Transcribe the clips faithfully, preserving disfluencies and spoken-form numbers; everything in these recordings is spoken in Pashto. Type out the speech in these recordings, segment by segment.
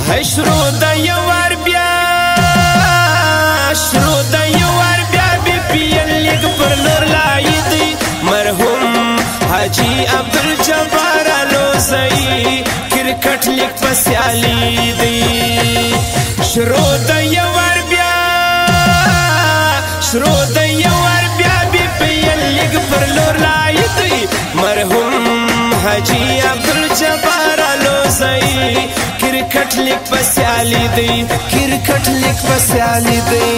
شروع د یو ور بیا شروع د یو ور بیا بی پی ایل لیگ پر لور لای دی مرحوم حاجی عبدالجبار الوزئی کرکٹ لیگ په سیالي دی شروع د یو ور بیا شروع د یو ور بیا بی پی ایل لیگ پر لور لای دی مرحوم حاجی عبدالجبار الوزئی کرکٹ لیگ په سیالي دی کرکٹ لیگ په سیالي دی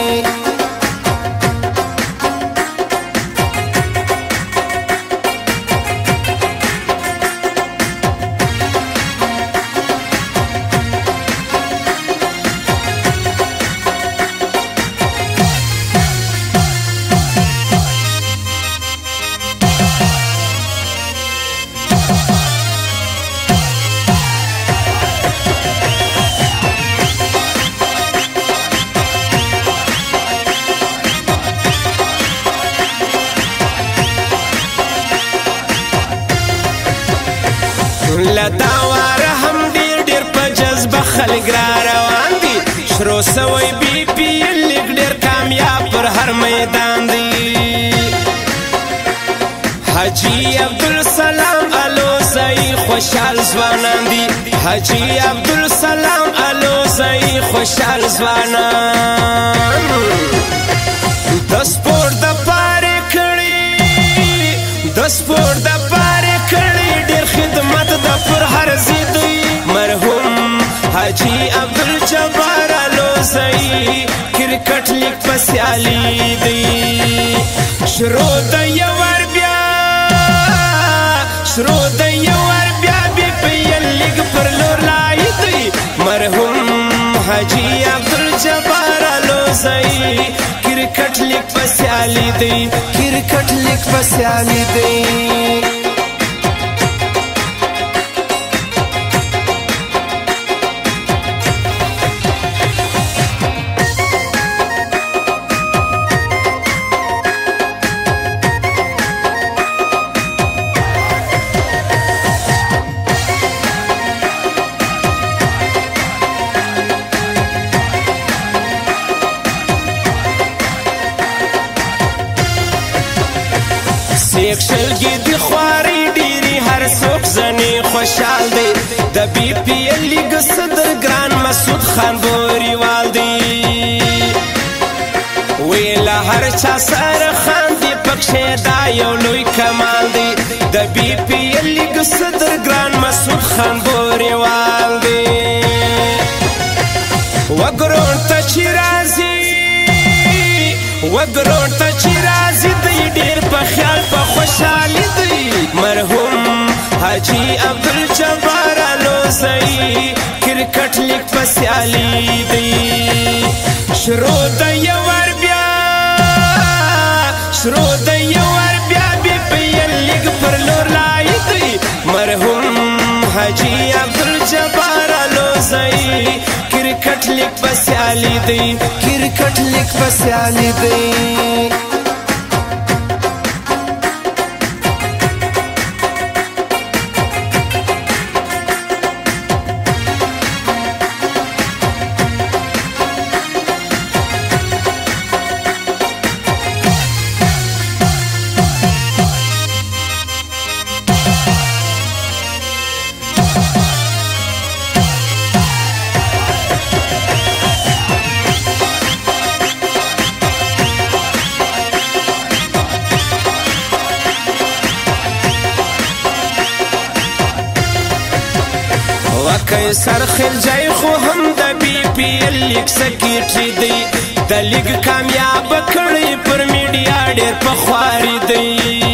لداوار هم ډیر ډیر په جذبه خلک را روان دي شروع سوی بی پی ایل لیگ ډیر کامیاب پر هر میدان دی حاجی عبدالسلام الوزئی خوشحال ځوانان دي حاجی عبدالسلام الوزئی خوشحال ځوانان د سپورټ د پاره کړي د سپورټ د پاره کړي ډیر خدمت د پر هر زیدی مرحوم حاجی عبدالجبار الوزئی کرکٹ لیگ په سیالي دی شروع د یو ور بیا شروع د یو ور بیا بی پی ایل لیگ پر لور لای دی مرحوم حاجی عبدالجبار الوزئی کرکٹ لیگ په سیالي دی کرکٹ لیگ په سیالي دی ایک شلگی دی خواری ڈیری ہر سوک زنی خوشحال دی دا بی پی ایل لیگ صدر گران مسعود خان بوری وال دی ویلا ہر چا سر خان دی پکشے دا یو لوی کمال دی دا بی پی ایل لیگ صدر گران مسعود خان بوری وال دی وگرون تا چی رازی وگرون تا چی رازی دی دیر پا خیال پا خوشحالی دی مرحوم حاجی عبدالجبار الوزئی کرکٹ لیگ پا سیالی دی شروع دا یو ور بیا شروع دا یو ور بیا بی پی ایل لیگ پر لور لای دی مرحوم حاجی عبدالجبار الوزئی کرکٹ لیگ په سیالي دی کرکٹ لیگ په سیالي دی قیصر خلجای خو هم د بی پی ایل لیگ سکیټری دی د لیگ کامیاب کړی پر میډیا ډیر په خواري دی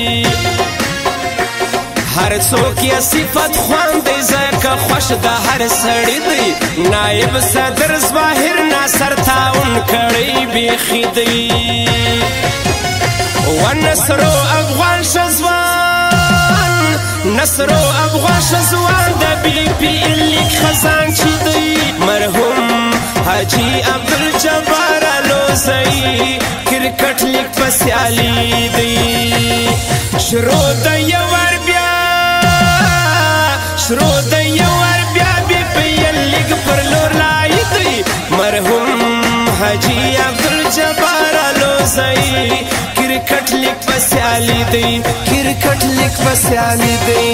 هر څوک یې صفت خوان دی ځکه خوښ د هر سړی دی نایب صدر ظاهر ناصر تعاون کړی بیخي دی ونصرو افغان شزوان نصرو افغان شزوان د بی پی ایل لیگ خزانچی دی مرحوم حاجی عبدالجبار الوزئی کرکٹ لیگ په سیالي دی شروع د یو ور بیا شروع د یو ور بیا بی پی ایل لیگ پر لیک بسیالی دی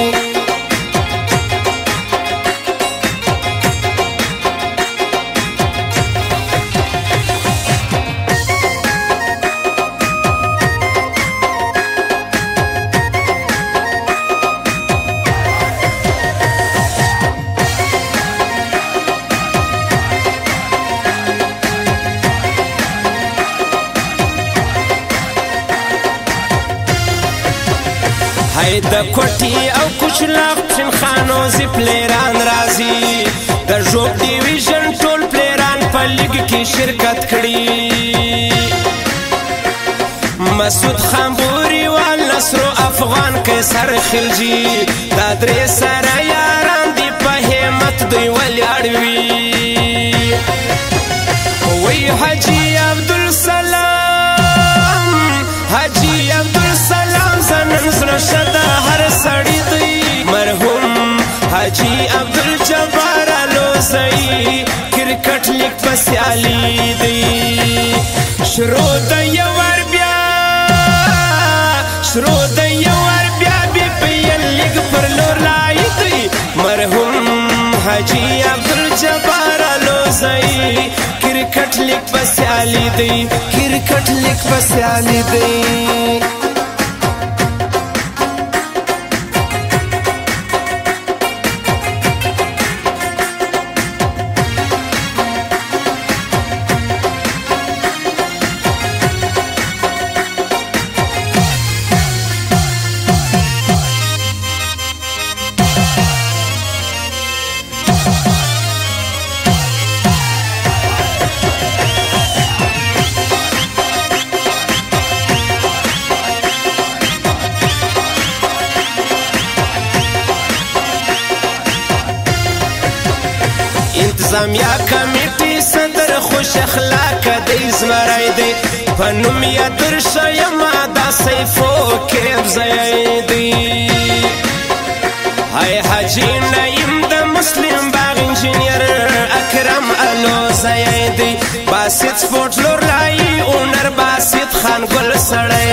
هی د کوټي او کوچلاق چین خانو زی پلیران رازی د ژوب ډیویژن ټول پلیران په لیګ کې شرکت کړي مسعود خامبوري وال نصر افغان قیصر خلجی دا درې سره یاران دی په همت دوی ولاړ وي وی حاجی عبدالسلام حاجی عبدالسلام زنن زړه شدا هر سړی دی مرحوم حاجی عبدالجبار الوزئی کرکټ لیگ په سیالي دی شروع د یو ور بیا شروع د یو ور بیا بي پي ایل لیگ پر لور لای دی مرحوم حاجی عبدالجبار الوزئی کرکټ لیگ په سیالي دی کرکټ لیگ په سیالي دی انتظامیه کمیټي صدر خوش اخلاق دی زمری دی په نوم یې درشه یما دا سیفو کیب ځای دی هی حاجي نعیم د مسلم باغ انجینیر اکرم الوزئی دی باسط سپورټ لور لایي اونر باسط خان ګل سړی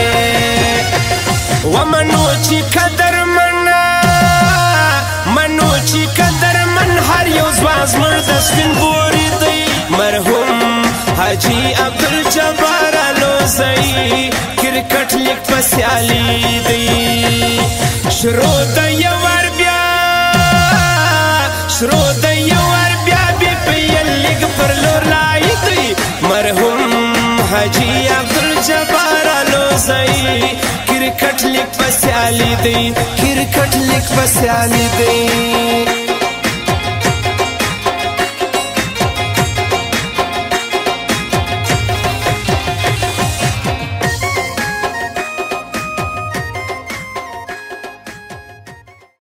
ومنو چې قدر منا منو چې قدر من هر یو ځوان زموږ د سپین بوري دی مرحوم حاجی عبدالجبار الوزئی کرکټ لیگ په سیالي دی شروع د یو ور بیا شروع د یو ور بیا بي پي ایل لیگ پر لور لای دی مرحوم حاجی عبدالجبار الوزئی کرکټ لیگ په سیالي دی کرکټ لیگ په سیالي دی